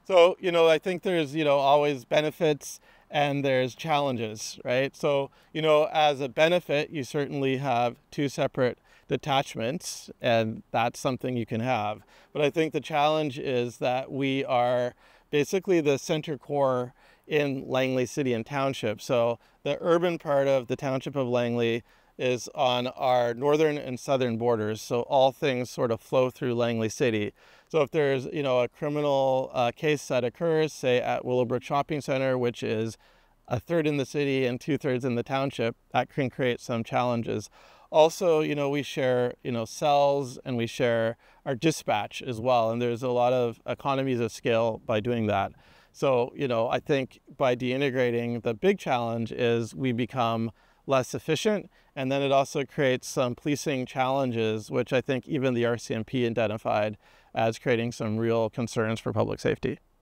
So, I think there's, always benefits and there's challenges, right? So, as a benefit, you certainly have two separate detachments, and that's something you can have. But I think the challenge is that we are basically the center core in Langley City and Township. So the urban part of the Township of Langley is on our northern and southern borders. So all things sort of flow through Langley City. So if there's, a criminal case that occurs, say at Willowbrook Shopping Center, which is a third in the city and 2/3 in the township, that can create some challenges. Also, we share, cells, and we share our dispatch as well. And there's a lot of economies of scale by doing that. So, I think by deintegrating, the big challenge is we become less efficient. And then it also creates some policing challenges, which I think even the RCMP identified as creating some real concerns for public safety.